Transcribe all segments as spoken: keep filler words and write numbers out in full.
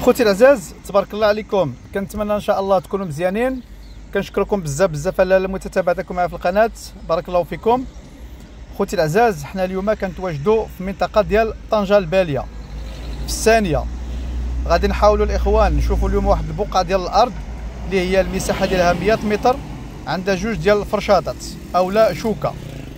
خوتي العزاز، تبارك الله عليكم. كنتمنى ان شاء الله تكونوا مزيانين. كنشكركم بزاف بزاف على متابعتكم معايا في القناه، بارك الله فيكم. خوتي العزاز، حنا اليوم كنتواجدوا في المنطقه ديال طنجه الباليه في الثانيه. غادي نحاولوا الاخوان نشوفوا اليوم واحد البقعه ديال الارض اللي هي المساحه ديالها مية متر، عندها جوج ديال الفرشاطات او لا شوكه.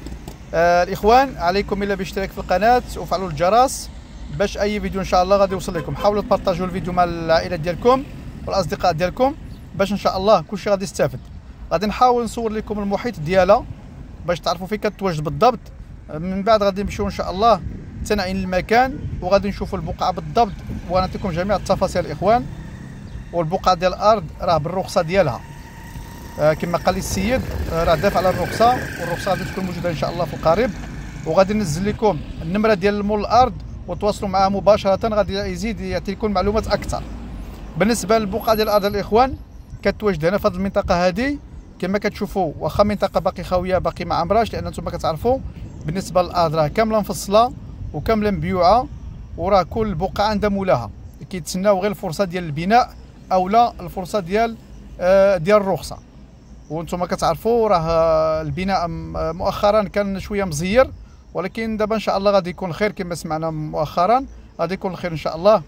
آه الاخوان، عليكم الا بالاشتراك في القناه وفعلوا الجرس باش اي فيديو ان شاء الله غادي يوصل لكم. حاولوا تبارطاجوا الفيديو مع العائله ديالكم والاصدقاء ديالكم باش ان شاء الله كلشي غادي يستافد. غادي نحاول نصور لكم المحيط ديالها باش تعرفوا فين كتواجد بالضبط. من بعد غادي نمشيو ان شاء الله تنعين المكان وغادي نشوفوا البقعه بالضبط ونعطيكم جميع التفاصيل الاخوان. والبقعه ديال الارض راه بالرخصه ديالها، آه كما قال لي السيد، آه راه دافع على الرخصه، والرخصه غادي تكون موجوده ان شاء الله في القريب. وغادي ننزل لكم النمره ديال مول الارض وتواصلوا معاه مباشره، غادي يزيد يعطي لكم معلومات اكثر. بالنسبه للبقعه ديال الارض الاخوان، كتواجد هنا في هذه المنطقه هذه كما كتشوفوا. واخا منطقه باقي خاويه باقي ما عمراش، لان نتوما كتعرفوا بالنسبه للارض راه كامله مفصله وكامله مبيوعه، وراه كل بقعه عندها مولاها، كيتسناو غير الفرصه ديال البناء او لا الفرصه ديال آه ديال الرخصه. وانتم كتعرفوا راه البناء مؤخرا كان شويه مزير، ولكن دابا ان شاء الله غادي يكون خير. كما سمعنا مؤخرا غادي يكون الخير ان شاء الله،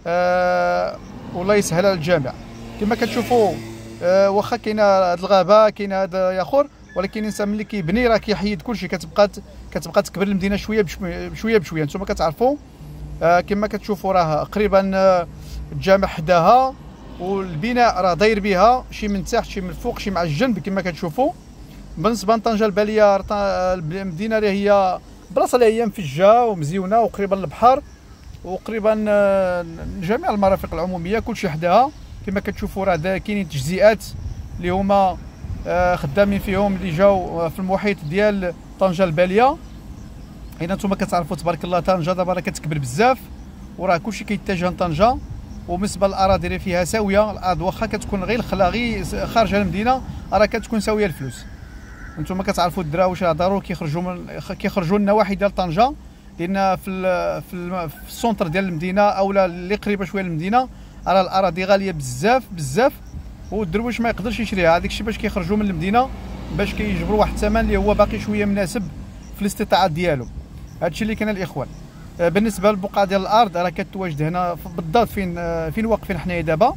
آه والله يسهل على الجميع. كما كتشوفوا آه واخا كاينه هاد الغابه، كاينه هذا ياخر، ولكن الانسان ملي كيبني راه كيحيد كلشي، كتبقى كتبقى تكبر المدينه شويه بشويه بشويه. نتوما كتعرفوا آه كما كتشوفوا راه قريبا آه الجامع حداها، والبناء راه داير بها شي من تحت شي من الفوق شي مع الجنب كما كتشوفوا. بالنسبه لطنجه الباليه، المدينه اللي هي بلاصه اللي هي مفجه ومزيونه وقريبه للبحر وقريبا جميع المرافق العموميه كلشي حداها. كما كتشوفوا راه كاينين تجزئات اللي هما خدامين فيهم اللي جاو في المحيط ديال طنجه الباليه. هنا نتوما كتعرفوا تبارك الله طنجه دابا راه كتكبر بزاف، وراه كلشي كيتجه لطنجه. وبالنسبه للاراضي اللي فيها ساويه، الارض واخا كتكون غير الخلا غير خارج المدينه راه كتكون ساويه الفلوس. نتوما كتعرفوا الدراوش راه ضروري كيخرجوا من كيخرجوا النواحي ديال طنجه، لان في ال في, ال في السونتر ديال المدينه اولا اللي قريبه شويه للمدينه راه الاراضي غاليه بزاف بزاف، والدرويش ما يقدرش يشريها. هذاك الشيء باش كيخرجوا من المدينه باش كيجبروا واحد الثمن اللي هو باقي شويه مناسب في الاستطاعات ديالهم. هادشي اللي كان الاخوان. بالنسبه للبقعه ديال الارض راه كتواجد هنا بالضبط فين فين واقفين حنايا دابا،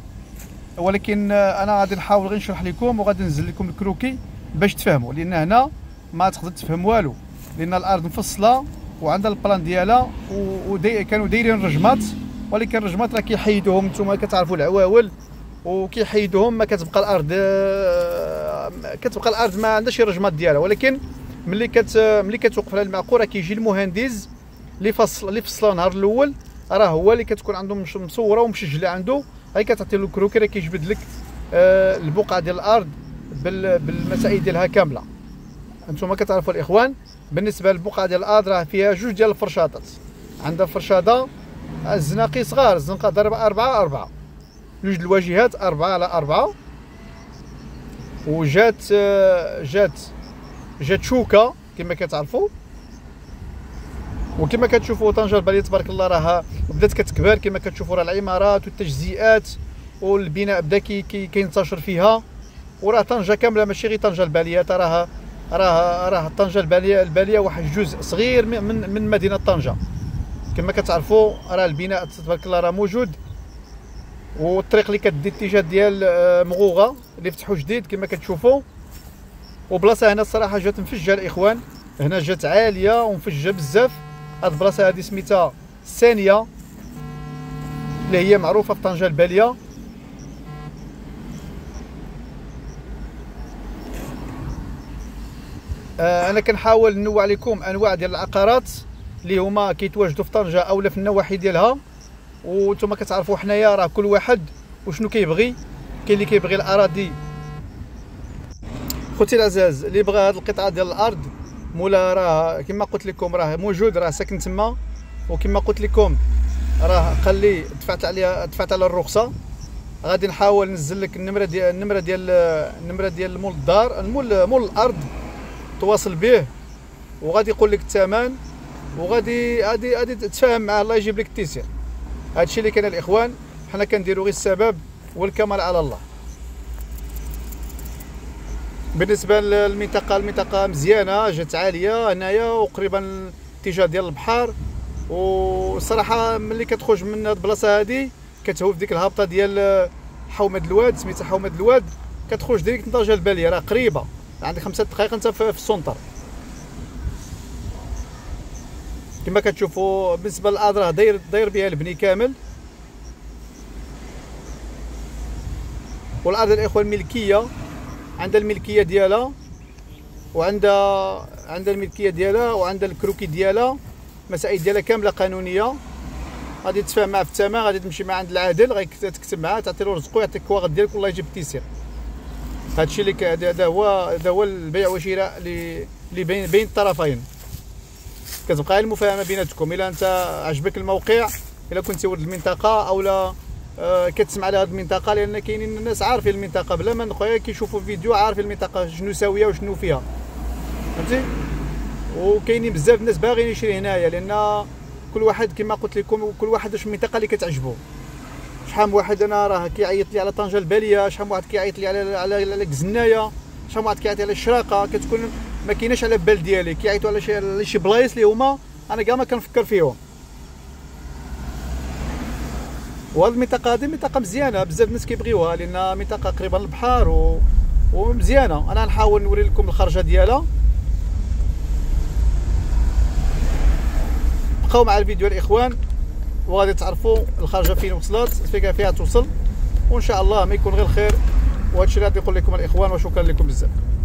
ولكن انا غادي نحاول غير نشرح لكم وغادي ننزل لكم الكروكي باش تفهموا، لان هنا ما تقدر تفهم والو، لان الارض مفصله وعندها البلان ديالها وكانوا دايرين رجمات، ولكن الرجمات راه كيحيدوهم. نتوما كتعرفوا العواول وكيحيدوهم، ما كتبقى الارض كتبقى الارض ما عندهاش الرجمات ديالها. ولكن ملي كت ملي كتوقف على المعقول راه كيجي المهندس اللي فصل اللي فصلها النهار الاول، راه هو اللي كتكون عنده مصوره ومسجله عنده، هاي كتعطي له الكروكي راه كيجبد لك آه البقعه ديال الارض بالمسائل ديالها كامله. انتم كتعرفوا الاخوان. بالنسبه للبقعه ديال الارض راه فيها جوج ديال الفرشاطات، عندها فرشاده الزناقي صغار، الزنقه ضربه أربعة أربعة، جوج الواجهات أربعة على أربعة، وجات آه جات جات شوكه كما كتعرفوا. وكما كتشوفوا طنجه الباليه تبارك الله راه بدات كتكبر، كما كتشوفوا راه العمارات والتجزئات والبناء بدا كي كينتشر فيها. وراه طنجه كامله ماشي غير طنجه الباليه، راه راه راه طنجه الباليه الباليه واحد جزء صغير من من مدينه طنجه. كما كتعرفوا راه البناء تبارك الله راه موجود، والطريق اللي كدي اتجاه ديال مغوغه اللي فتحوا جديد كما كتشوفوا. وبلاصه هنا الصراحه جات مفجه الاخوان، هنا جات عاليه ومفجه بزاف. هاد البلاصه هادي سميتها الثانيه اللي هي معروفه في طنجه الباليه. آه انا كنحاول ننوع لكم انواع ديال العقارات اللي هما كيتواجدوا في طنجه اولا في النواحي ديالها. وانتم كتعرفوا حنايا راه كل واحد وشنو كيبغي. كاين اللي كيبغي الاراضي خوتي العزاز اللي بغى هاد القطعه ديال الارض مولا راه كما قلت لكم راه موجود، راه ساكن تما. وكما قلت لكم راه قال لي دفعت عليها دفعت على الرخصه. غادي نحاول ننزل لك النمره ديال النمره ديال النمره ديال مول الدار المول مول الارض، تواصل به وغادي يقول لك الثمن، وغادي غادي غادي تتفاهم معاه الله يجيب لك التيسير. هادشي اللي كان الاخوان. حنا كنديرو غير السبب والكمال على الله. بالنسبه للمنطقه المنطقه مزيانه، جات عاليه هنايا وقريبا الاتجاه ديال البحر، والصراحه ملي كتخرج من هاد البلاصه هادي كتهوف ديك الهابطه ديال حومه الواد، سميتها حومه الواد، كتخرج ديريكت لطنجة الباليه، راه قريبه، عندك خمسة دقائق انت في السونتر. كما كتشوفوا بالنسبه للارض راه داير داير بها البني كامل، والارض الاخوان ملكيه، عندها الملكيه ديالها وعندها عندها الملكيه ديالها وعندها الكروكي ديالها، المسائل ديالها كامله قانونيه. غادي تتفاهم معاه في الثمن، غادي تمشي معاه عند العادل، غتكتب معاه، تعطي له رزقو، يعطيك الكواغط ديالك والله يجيب التيسير. هادشي اللي هذا هو هذا هو البيع والشراء اللي اللي بين بين الطرفين. كتبقى المفاهمه بيناتكم. الا انت عجبك الموقع، الا كنتي ولد المنطقه او لا آه كتسمع على هذه المنطقه، لان كاينين الناس عارفين المنطقه بلا ما خويا كيشوفوا الفيديو عارفين المنطقه شنو ساويه وشنو فيها، فهمتي. وكاينين بزاف الناس باغيين يشري هنايا، لان كل واحد كما قلت لكم كل واحد واش المنطقه اللي كتعجبو. شحال من واحد انا راه كيعيط لي على طنجة الباليه، شحال من واحد كيعيط لي على على على كزنايه، شحال من واحد كيعيط لي على الشراقه، كتكون ما كايناش على بال ديالي، كيعيطوا على شي على شي بلايص اللي هما انا كاع ما كنفكر فيهم. وهاد المنطقه هادي منطقه مزيانه، بزاف الناس كيبغيوها لان منطقه قريبه للبحر و... ومزيانه. انا نحاول نوري لكم الخرجه ديالها. بقاو مع الفيديو الاخوان وغادي تعرفوا الخرجه فين وصلت، فين فيها توصل، وان شاء الله ما يكون غير الخير. وهذا الشيء اللي غادي نقول لكم الاخوان، وشكرا لكم بزاف.